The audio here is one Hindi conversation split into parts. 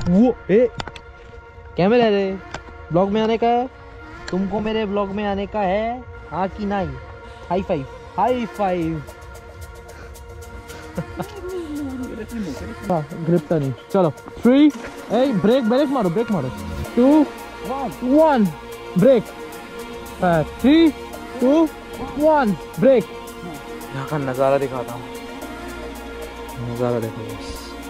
वो क्या में रह रहे ब्लॉग में आने का है? तुमको मेरे ब्लॉग में आने का है, हाँ कि नहीं? High five, high five. Grip तो नहीं। चलो 3 ब्रेक ब्रेक मारो, ब्रेक मारो। 2 1 ब्रेक। 3 2 1 ब्रेक। यहाँ का नज़ारा दिखाता हूँ, नज़ारा देखो बस।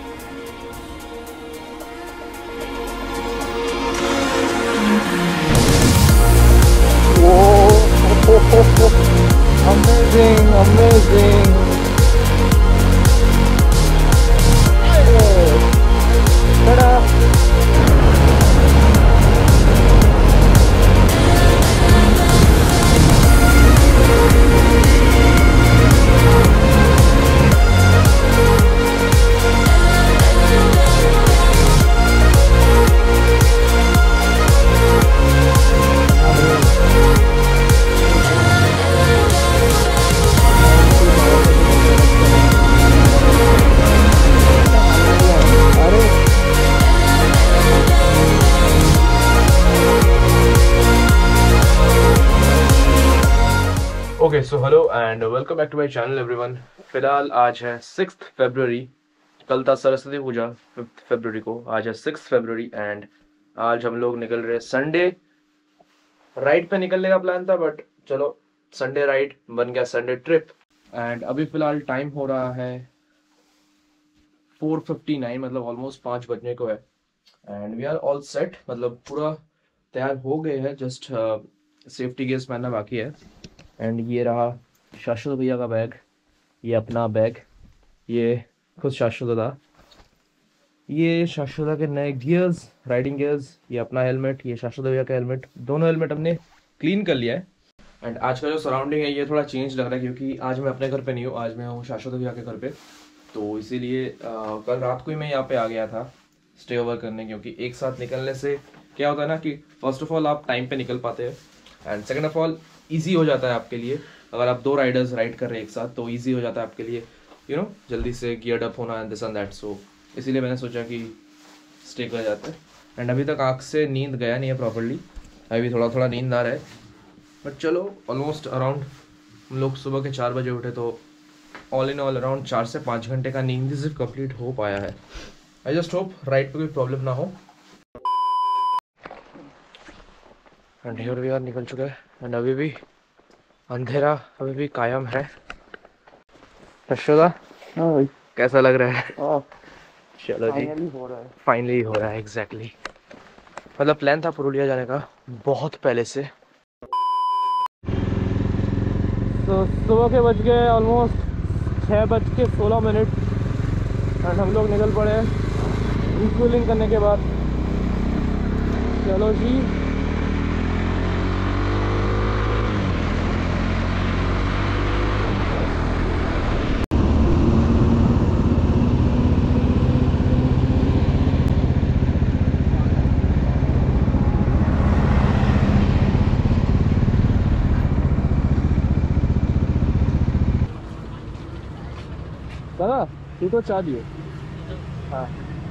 Amazing, amazing. Ta-da. Okay so hello and welcome back to my channel everyone. फिलहाल आज है 6 फरवरी, कल था सरस्वती पूजा 5 फरवरी को, आज है 6 फरवरी एंड आज हम लोग निकल रहे संडे राइड पे निकलने का प्लान था, बट चलो संडे राइड बन गया संडे ट्रिप। एंड अभी फिलहाल टाइम हो रहा है 4:59, मतलब ऑलमोस्ट 5 बजने को है and we are all set, मतलब पूरा तैयार हो गए हैं, जस्ट सेफ्टी गियर्स पहनना बाकी है। एंड ये रहा शाश्वत भैया का बैग, ये अपना बैग, ये खुद शाश्वत था, ये शाश्वत के नए गियर्स, राइडिंग गियर्स, ये अपना हेलमेट, ये शाश्वत भैया का हेलमेट, दोनों हेलमेट हमने क्लीन कर लिया है। एंड आज का जो सराउंडिंग है ये थोड़ा चेंज लग रहा है क्योंकि आज मैं अपने घर पे नहीं हूँ, आज मैं हूँ शाश्वत भैया के घर पे। तो इसीलिए कल रात को ही मैं यहाँ पे आ गया था स्टे ओवर करने, क्योंकि एक साथ निकलने से क्या होता है ना कि फर्स्ट ऑफ ऑल आप टाइम पे निकल पाते हैं and second of all easy हो जाता है आपके लिए। अगर आप 2 राइडर्स राइड कर रहे हैं एक साथ तो ईजी हो जाता है आपके लिए, यू नो, जल्दी से गियर्ड अप होना and this and that. So इसीलिए मैंने सोचा कि स्टे कर जाता है। एंड अभी तक आँख से नींद गया नहीं है प्रॉपर्ली, अभी थोड़ा थोड़ा नींद आ रहा है, बट चलो ऑलमोस्ट अराउंड हम लोग सुबह के 4 बजे उठे, तो ऑल इन ऑल अराउंड 4 से 5 घंटे का नींद सिर्फ कंप्लीट हो पाया है। आई जस्ट होप राइड पे कोई प्रॉब्लम ना हो। एंड हियर वी आर, निकल चुके हैं एंड अभी भी अंधेरा अभी भी कायम है। यशोदा कैसा लग रहा है? चलो जी, फाइनली हो रहा है एग्जैक्टली। मतलब प्लान था पुरुलिया जाने का बहुत पहले से। तो सुबह के बज गए ऑलमोस्ट 6:16 एंड हम लोग निकल पड़े रिफ्यूलिंग करने के बाद। चलो जी, दादा तू तो चाह दिए। हाँ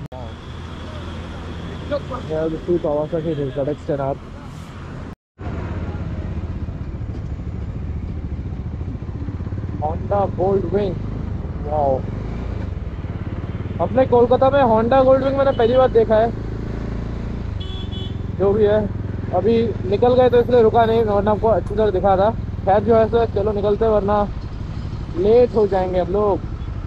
यार, तू Kawasaki ZX-10R। Honda गोल्डविंग, wow. अपने कोलकाता में होंडा गोल्डविंग मैंने पहली बार देखा है। जो भी है अभी निकल गए तो इसलिए रुका नहीं, वरना आपको अच्छी तरह दिखा था। खैर जो है सो चलो निकलते, वरना लेट हो जाएंगे हम लोग।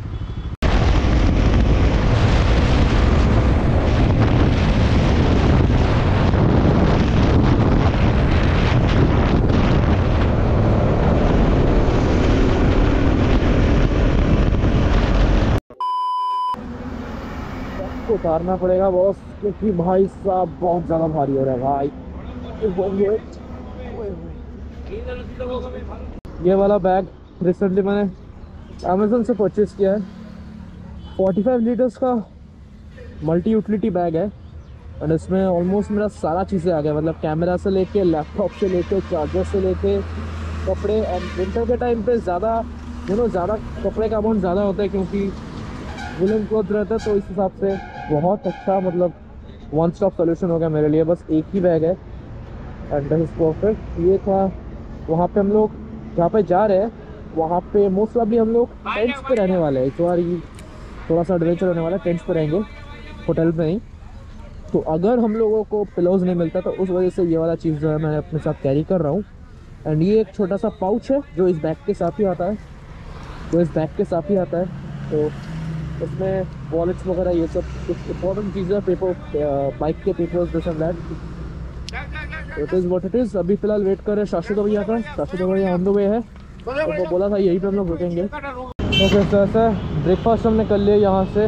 उतारना पड़ेगा बॉस, क्योंकि भाई साहब बहुत ज़्यादा भारी हो रहा है भाई। ये वाला बैग रिसेंटली मैंने अमेज़न से परचेज़ किया है। 45 लीटर्स का मल्टी यूटिलिटी बैग है एंड इसमें ऑलमोस्ट मेरा सारा चीज़ें आ गया, मतलब कैमरा से लेके, लैपटॉप से लेके, चार्जर से लेके, कपड़े। एंड विंटर के टाइम पे ज़्यादा ज़्यादा कपड़े का अमाउंट ज़्यादा होता है क्योंकि वुलन क्लॉथ रहता है, तो इस हिसाब से बहुत अच्छा मतलब वन स्टॉप सोल्यूशन हो गया मेरे लिए, बस एक ही बैग है एंड दिस इज परफेक्ट। ये था वहाँ पे हम लोग जहाँ पे जा रहे हैं, वहाँ पे मोस्ट प्रॉब्ली हम लोग टेंट्स पे रहने वाले हैं। इस बार ये थोड़ा सा एडवेंचर होने वाला है, टेंट्स पे रहेंगे, होटल में नहीं। तो अगर हम लोगों को पिलोज नहीं मिलता तो उस वजह से ये वाला चीज़ जो है मैं अपने साथ कैरी कर रहा हूँ। एंड ये एक छोटा सा पाउच है जो इस बैग के साथ ही आता है, तो उसमें वॉलेट्स वगैरह ये सब कुछ इंपॉर्टेंट चीज़ें, पेपर, बाइक के papers, this and that. It is what it is. अभी फिलहाल वेट कर रहे हैं शाश्वत भैया का। शाश्वत भैया ऑन द वे है, तो वो बोला था यहीं पे हम लोग रुकेंगे। ओके सर, सर ब्रेकफास्ट हमने कर लिया यहाँ से।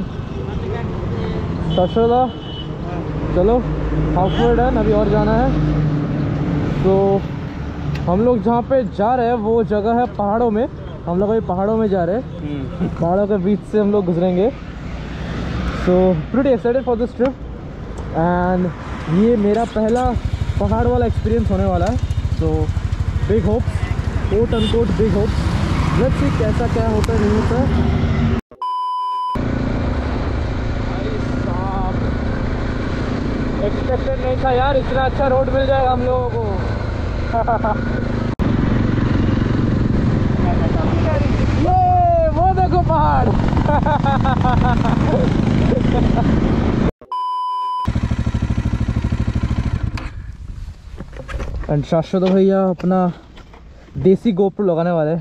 शाश्वत चलो हाफ वे डन, अभी और जाना है। तो हम लोग जहाँ पे जा रहे हैं वो जगह है पहाड़ों में। हम लोग अभी पहाड़ों में जा रहे हैं, पहाड़ों के बीच से हम लोग गुजरेंगे। So pretty excited for this trip and ये मेरा पहला पहाड़ वाला एक्सपीरियंस होने वाला है। So big hopes, quote unquote big hopes. Let's see कैसा क्या होता है, नहीं होता है। एक्सपेक्टेड नहीं था यार इतना अच्छा रोड मिल जाएगा हम लोगों को। ये वो देखो पहाड़। एंड शाश्वत भैया अपना देसी गोप्रो लगाने वाले।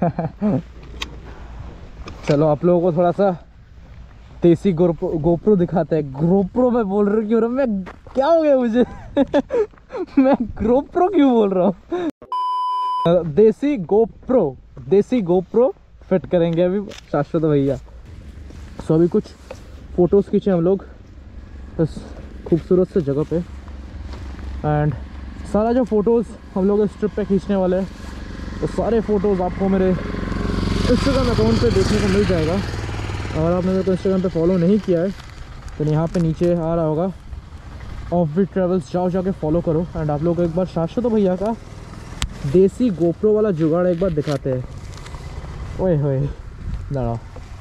चलो आप लोगों को थोड़ा सा देसी गोप्रो दिखाते हैं। गोप्रो मैं बोल रहा हूँ क्यों, मैं क्या हो गया मुझे मैं गोप्रो क्यों बोल रहा हूँ। देसी गोप्रो फिट करेंगे अभी शाश्वत भैया। सो अभी कुछ फोटोज़ खींचे हम लोग इस खूबसूरत से जगह पे। एंड सारा जो फ़ोटोज़ हम लोग इस ट्रिप पे खींचने वाले हैं, तो सारे फ़ोटोज़ आपको मेरे इंस्टाग्राम अकाउंट पे देखने को मिल जाएगा। अगर आपने मेरे को इंस्टाग्राम पे फॉलो नहीं किया है तो यहाँ पे नीचे आ रहा होगा ऑफबीट ट्रैवल्स, जाके फॉलो करो। एंड आप लोग एक बार शाश्वत भैया का देसी गोप्रो वाला जुगाड़ एक बार दिखाते हैं। ओए होए दाঁড়াও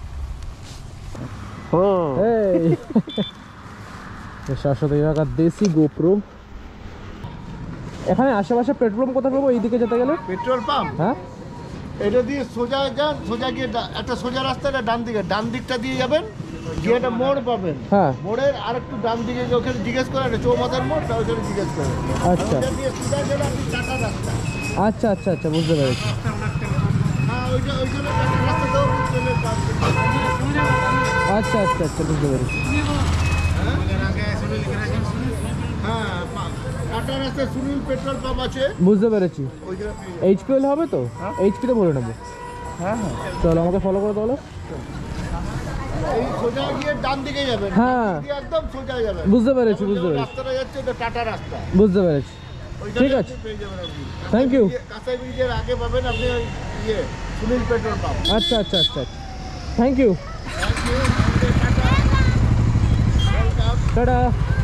শাশ্বত ভैया का देसी गोप्रो। এখানে আশেপাশে পেট্রোল পাম্প কোথায় পাবো এইদিকে যেতে গেলে? পেট্রোল পাম্প, হ্যাঁ এটা দিয়ে সোজা যান, সোজা গিয়ে একটা সোজা রাস্তা, এটা ডান দিকটা দিয়ে যাবেন, গিয়ে একটা মোড় পাবেন। হ্যাঁ মোড়ের আর একটু ডান দিকে গিয়ে ওখানে জিজ্ঞেস করেন, এটা চৌমাথার মোড়, তা ওখানে জিজ্ঞেস করেন। আচ্ছা ওটা দিয়ে সোজা গেলে আপনি টাটা রাস্তা। আচ্ছা আচ্ছা আচ্ছা বুঝতে পেরেছি। হ্যাঁ ওইখানে টাটা রাস্তা তো চলে পাবেন। আচ্ছা আচ্ছা আচ্ছা বুঝতে পেরেছি। হ্যাঁ টাটা রাস্তায় সুনীল পেট্রোল পাম্প আছে, বুঝতে পেরেছি। ওইখানে পেয়ে যাবেন। এইচপি হলে হবে তো? এইচপিতে বলে নেবো। হ্যাঁ হ্যাঁ, চলো আমাকে ফলো করে তাহলে। এই সোজা গিয়ে ডান দিকে যাবেন, হ্যাঁ। ডান দিকে একদম সোজা যাবেন। বুঝতে পেরেছি বুঝতে যেমন পেরেছি রাস্তাটা যাচ্ছে এটা টাটা রাস্তা, বুঝতে পেরেছি। ওইখানে ঠিক আছে, পেয়ে যাবেন আপনি। Thank you. কাঁসাই ব্রিজের আগে পাবেন আপনি ওই সুনীল পেট্রোল পাম্প। আচ্ছা আচ্ছা আচ্ছা আচ্ছা thank you, tata.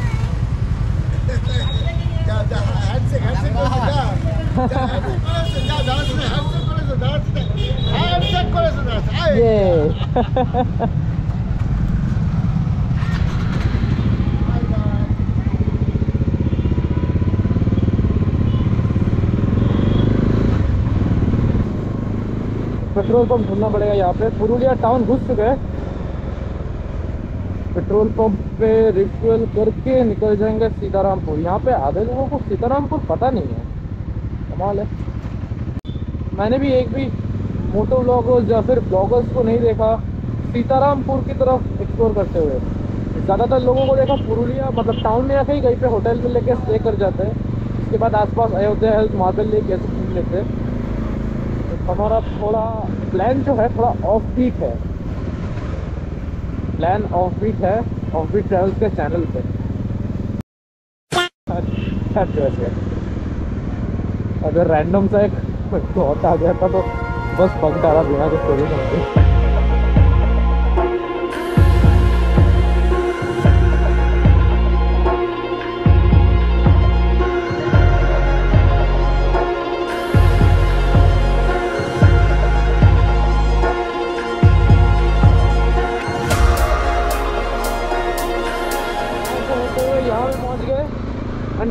Petrol pump ढूंढना पड़ेगा यहाँ पे। पुरुलिया टाउन घुस चुके हैं, पेट्रोल पंप पे रिफ्यूल करके निकल जाएंगे सीतारामपुर। यहाँ पे आधे लोगों को सीतारामपुर पता नहीं है, कमाल है। मैंने भी एक भी मोटो ब्लॉगर्स या फिर ब्लॉगर्स को नहीं देखा सीतारामपुर की तरफ एक्सप्लोर करते हुए। ज़्यादातर लोगों को देखा पुरुलिया मतलब टाउन में या कहीं पे होटल में लेके स्टे कर जाते हैं, उसके बाद आसपास अयोध्या हेल्थ, मार्बल लेक ऐसे घूम लेते हैं। तो हमारा थोड़ा प्लान जो है थोड़ा ऑफ बीट है, प्लान ऑफ बीट है, ऑफ बीट ट्रैवल्स के चैनल पे। अगर रैंडम सा एक थॉट आ गया था तो बस पंख डाला बिना कुछ स्टोरी समझे। यहाँ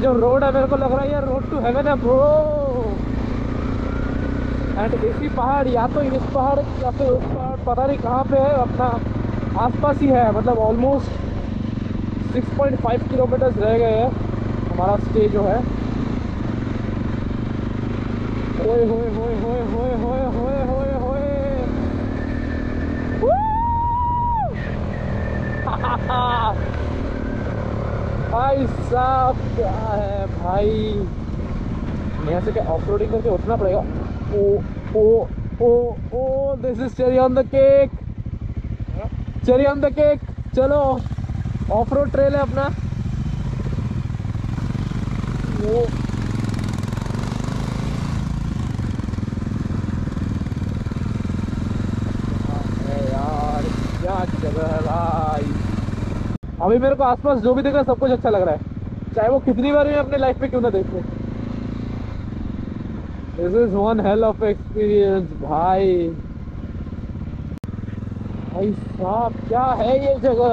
जो रोड है मेरे को लग रहा है ये रोड टू हेवन है ब्रो। एंड इसी पहाड़ या तो इस पहाड़ या फिर उस पहाड़ पता नहीं कहाँ पे है, अपना आसपास ही है। मतलब ऑलमोस्ट 6.5 किलोमीटर्स रह गए हैं हमारा स्टे जो है। ओए होए होए होए होए होए होए होए होए भाई साहब क्या है भाई, यहाँ से क्या ऑफ रोडिंग करके उठना पड़ेगा। Oh oh oh oh this is cherry on the cake, cherry on the cake. चलो ऑफ रोड ट्रेल है अपना। वो यार क्या जगह है भाई। अभी मेरे को आसपास जो भी दिख रहा है सब कुछ अच्छा लग रहा है, चाहे वो कितनी बार मैं अपने लाइफ में क्यों ना देखूं। This is one hell of experience भाई। भाई साहब क्या है ये जगह,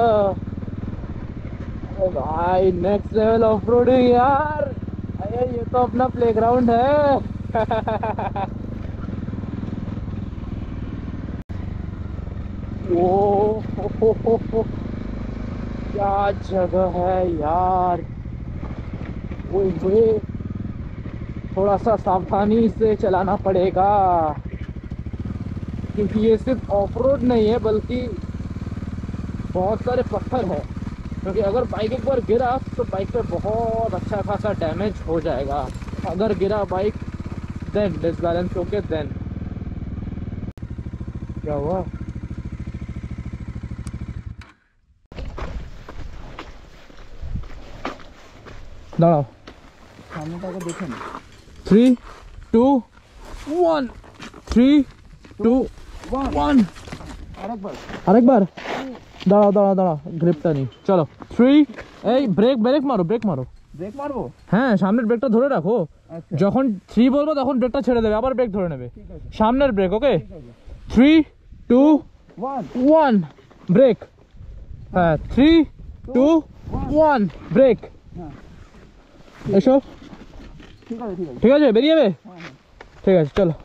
अरे भाई नेक्स्ट लेवल ऑफ रोडिंग यार। अरे ये तो अपना प्लेग्राउंड है। ओ हो, क्या जगह है यार। ओए थोड़ा सा सावधानी से चलाना पड़ेगा क्योंकि ये सिर्फ ऑफ रोड नहीं है बल्कि बहुत सारे पत्थर है। क्योंकि अगर बाइक एक बार गिरा तो बाइक पे बहुत अच्छा खासा डैमेज हो जाएगा। अगर गिरा बाइक देन डिसबैलेंस होके देन क्या हुआ। दाঁড়াও, সামনেটাকে দেখে নি। 3 2 1 3 2 1 আরেকবার দাঁড়াও দাঁড়াও দাঁড়াও, গ্রিপটা নেই। চলো 3 এই ব্রেক মারো ব্রেক মারবো? হ্যাঁ সামনের ব্রেকটা ধরে রাখো। যখন 3 বলবো তখন ব্রেকটা ছেড়ে দেবে, আবার ব্রেক ধরে নেবে। সামনের ব্রেক, ওকে 3 2 1 ব্রেক। হ্যাঁ 3 2 1 ব্রেক। এসো, ঠিক আছে বেরিয়ে যাবে। ঠিক আছে চলো।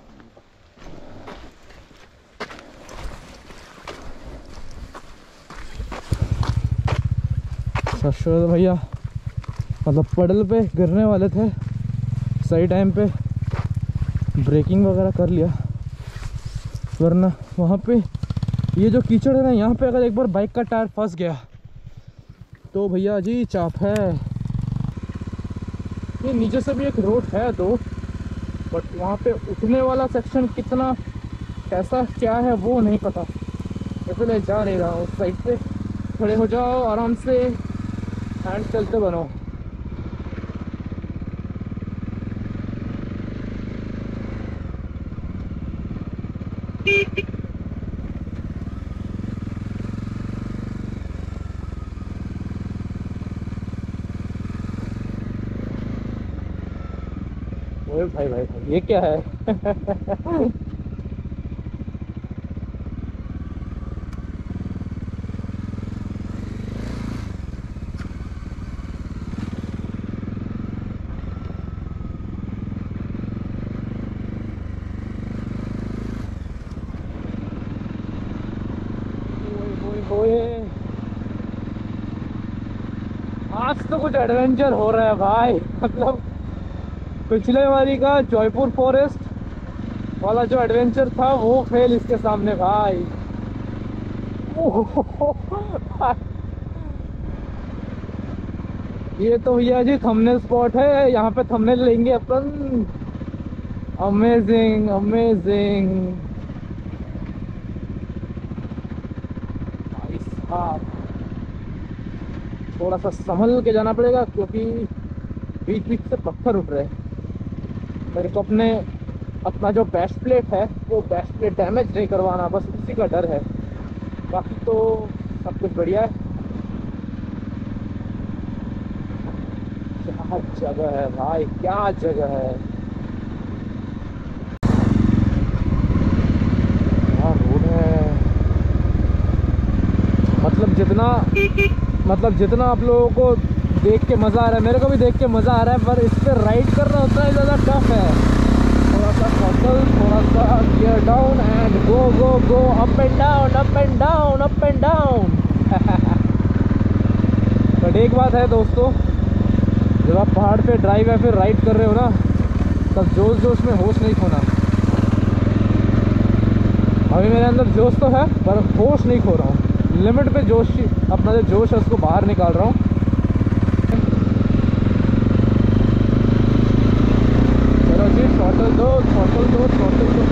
शाश्वत भैया मतलब पडल पे गिरने वाले थे, सही टाइम पे ब्रेकिंग वगैरह कर लिया, वरना वहाँ पे ये जो कीचड़ है ना, यहाँ पे अगर एक बार बाइक का टायर फंस गया तो भैया जी चाप है। ये नीचे से भी एक रोड है दो, बट वहाँ पे उठने वाला सेक्शन कितना कैसा क्या है वो नहीं पता, इसलिए जा नहीं रहा हूँ। उस साइड पे खड़े हो जाओ आराम से, हैंड चलते बनो। भाई भाई भाई ये क्या है। आज तो कुछ एडवेंचर हो रहा है भाई। मतलब पिछले बारी का जयपुर फॉरेस्ट वाला जो एडवेंचर था वो फेल इसके सामने भाई। ये तो भैया जी थंबनेल स्पॉट है, यहाँ पे थंबनेल लेंगे अपन। अमेजिंग अमेजिंग भाई साहब, थोड़ा सा संभल के जाना पड़ेगा क्योंकि बीच बीच से पत्थर उठ रहे हैं। मेरे को अपना जो बैक प्लेट है वो बैक प्लेट डैमेज नहीं करवाना, बस उसी का डर है, बाकी तो सब कुछ बढ़िया है। क्या जगह है भाई, क्या जगह है। क्या रोड है, मतलब जितना आप लोगों को देख के मज़ा आ रहा है, मेरे को भी देख के मज़ा आ रहा है, पर इस पर राइड करना उतना ही ज़्यादा टफ है। थोड़ा सा थ्रॉटल, थोड़ा सा gear down and go go go, up and down, up and down, up and down. But एक बात है दोस्तों, जब आप पहाड़ पे ड्राइव या फिर राइड कर रहे हो ना, तब जोश जोश में होश नहीं खोना। अभी मेरे अंदर जोश तो है पर होश नहीं खो रहा हूँ, लिमिट पे जोश, अपना जो जोश है उसको बाहर निकाल रहा हूँ। चलो जी, थ्रॉटल दो, थ्रॉटल दो, थ्रॉटल दो।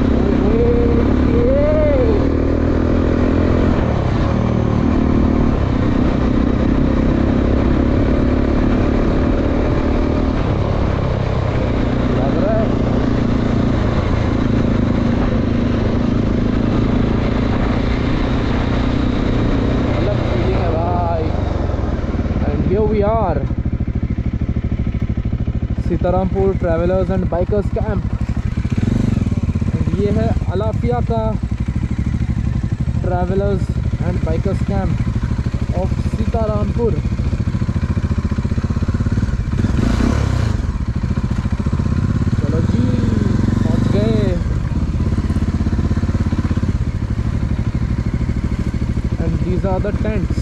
Sitarampur travellers and bikers camp. ये है अलाफिया का travellers and bikers camp of Sitarampur. चलो जी, पहुंच गए। And these are the tents.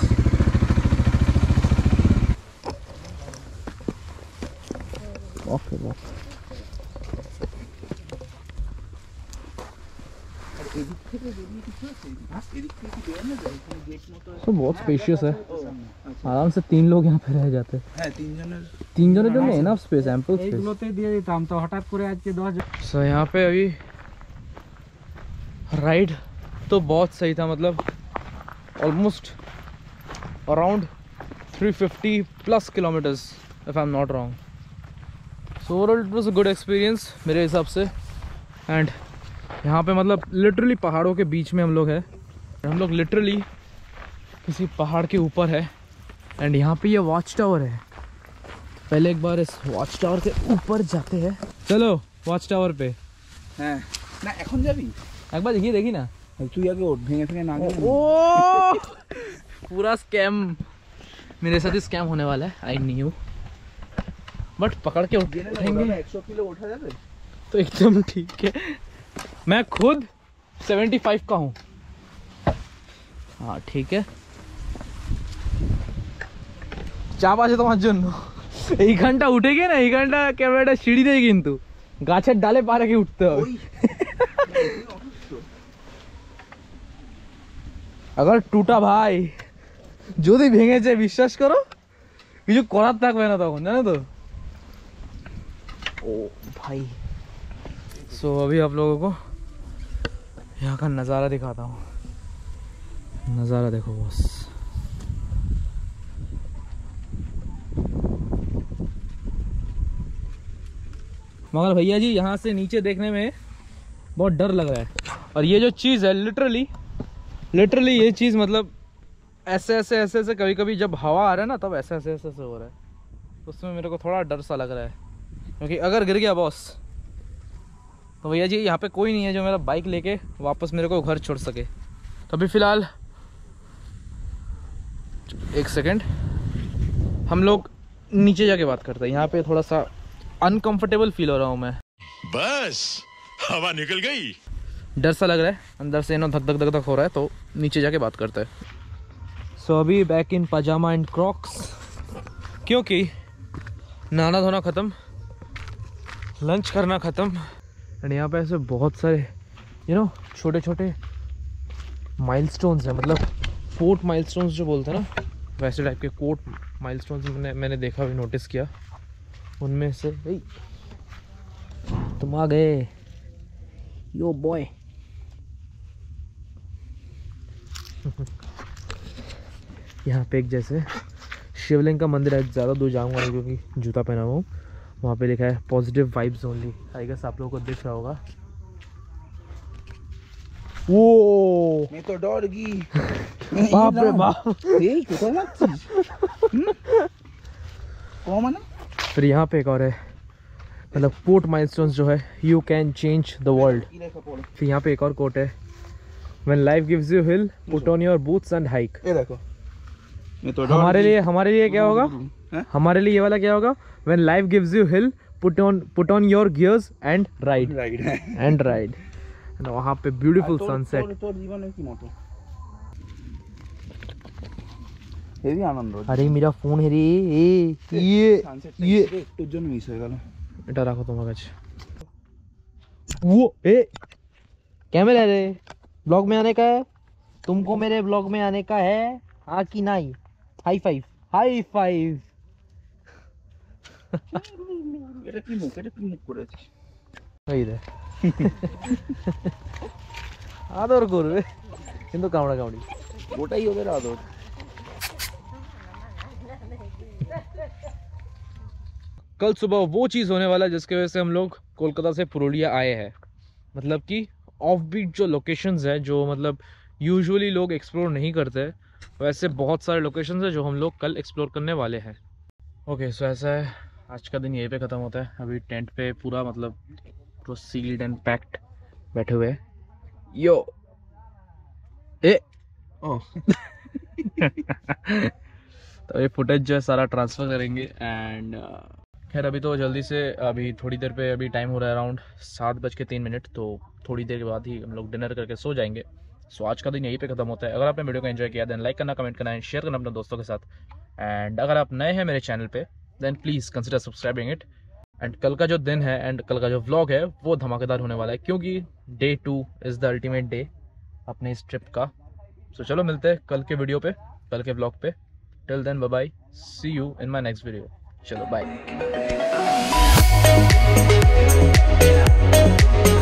तो बहुत स्पेशियस है, आराम से 3 लोग यहाँ पे रह जाते हैं। 3 जने जो enough space, ample space. So यहाँ पे अभी राइड तो बहुत सही था, मतलब almost around 350 plus kilometres if I am not wrong. So overall it was a good experience मेरे हिसाब से। एंड यहाँ पे मतलब लिटरली पहाड़ों के बीच में हम लोग हैं, हम लोग लिटरली किसी पहाड़ के ऊपर है। एंड यहाँ पे ये वॉच टावर है। पहले एक बार इस वॉच टावर के ऊपर जाते हैं। चलो वॉच टावर पे। হ্যাঁ না এখন যাবি एक बार देखी ना। তুই আগে ওঠ, ভেঙে ভেঙে না গেলে ओ पूरा स्कैम, मेरे साथ ही स्कैम होने वाला है। आई न्यू, बट पकड़ के उठेंगे 100 किलो उठा যাবে तो एकदम ठीक है। मैं खुद 75 का हूँ। हाँ ठीक है, চাপ আছে তোমার জন্য। এই ঘন্টা উঠে গিয়ে না, এই ঘন্টা ক্যামেরাটা সিঁড়ি দেয় কিন্তু গাছের ডালে পা রেখে উঠতে হবে। अगर टूटा भाई যদি ভেঙেছে বিশ্বাস করো কিছু করার থাকবে না তখন, জানো তো। ओ भाई, सो अभी आप लोगों को यहाँ का नज़ारा दिखाता हूँ। नज़ारा देखो बस, मगर भैया जी यहाँ से नीचे देखने में बहुत डर लग रहा है। और ये जो चीज़ है लिटरली ये चीज़ मतलब ऐसे कभी कभी जब हवा आ रहा है ना, तब ऐसे हो रहा है। उसमें मेरे को थोड़ा डर सा लग रहा है, क्योंकि अगर गिर गया बॉस तो भैया जी यहाँ पे कोई नहीं है जो मेरा बाइक लेके वापस मेरे को घर छोड़ सके। तो अभी फ़िलहाल एक सेकेंड, हम लोग नीचे जाके बात करते हैं। यहाँ पे थोड़ा सा अनकंफर्टेबल फील हो रहा हूँ मैं, बस हवा निकल गई, डर सा लग रहा है अंदर से, ना धक धक धक धक हो रहा है। तो नीचे जाके बात करते हैं। सो अभी back in pyjama and Crocs, क्योंकि नहाना धोना ख़त्म, लंच करना ख़त्म। एंड यहाँ पे ऐसे बहुत सारे छोटे छोटे माइलस्टोन्स हैं, मतलब कोर्ट माइलस्टोन्स जो बोलते हैं ना, वैसे टाइप के कोर्ट माइलस्टोन्स मैंने देखा भी, नोटिस किया। उनमें से तुम आ गए, यो बॉय। यहाँ पे एक जैसे शिवलिंग का मंदिर है, ज़्यादा दूर जाऊँगा नहीं क्योंकि जूता पहना हुआ हूँ। वहाँ पे लिखा है positive vibes only, I guess आप लोगों को दिख रहा होगा। वो मैं तो डर गई। बाप रे बाप। এই কোথায় যাচ্ছিস? কম না? फिर यहाँ पे एक और है, मतलब पोर्ट माइलस्टोन्स जो है, you can change the world. फिर यहाँ पे एक और कोट है, when life gives you hill put on your boots and hike. ये देखो, मैं तो डर हमारे लिए क्या होगा? हमारे लिए ये वाला क्या होगा? When life gives you hill, put on your gears and ride. Ride And ride. And वहाँ पे beautiful sunset. তোর জীবনের কি মতো হেভি আনন্দ अरे मेरा फोन है रे ये একটুর জন্য মিস হয়ে গেল এটা রাখো তোমার কাছে वो ए कैमरा रे ब्लॉग में आने का है तुमको मेरे ब्लॉग में आने का है हाँ कि नहीं हाई फाइव এটা কি মুখ করেছিস এই রে আদর করবে কিন্তু কামড়া কামড়ি ওটাই ওদের আদর कल सुबह वो चीज़ होने वाला है जिसकी वजह से हम लोग कोलकाता से पुरुलिया आए हैं। मतलब कि ऑफ बीट जो लोकेशंस है जो मतलब यूजुअली लोग एक्सप्लोर नहीं करते, वैसे बहुत सारे लोकेशंस है जो हम लोग कल एक्सप्लोर करने वाले हैं। ओके सो ऐसा है, आज का दिन यहीं पे ख़त्म होता है। अभी टेंट पे पूरा मतलब पूरा सील्ड एंड पैक्ड बैठे हुए हैं। यो ए ओ तो ये फुटेज जो है सारा ट्रांसफ़र करेंगे एंड खैर अभी तो जल्दी से अभी थोड़ी देर पे अभी टाइम हो रहा है अराउंड 7:03, तो थोड़ी देर के बाद ही हम लोग डिनर करके सो जाएंगे। सो आज का दिन यहीं पे ख़त्म होता है। अगर आपने वीडियो को एंजॉय किया देन लाइक करना, कमेंट करना एंड शेयर करना अपने दोस्तों के साथ। एंड अगर आप नए हैं मेरे चैनल पे then please consider subscribing it. And कल का जो दिन है एंड कल का जो व्लॉग है वो धमाकेदार होने वाला है क्योंकि Day 2 is the ultimate day अपने इस ट्रिप का। सो चलो मिलते हैं कल के वीडियो पे, कल के व्लॉग पे। Till then bye bye, see you in my next video. चलो बाय।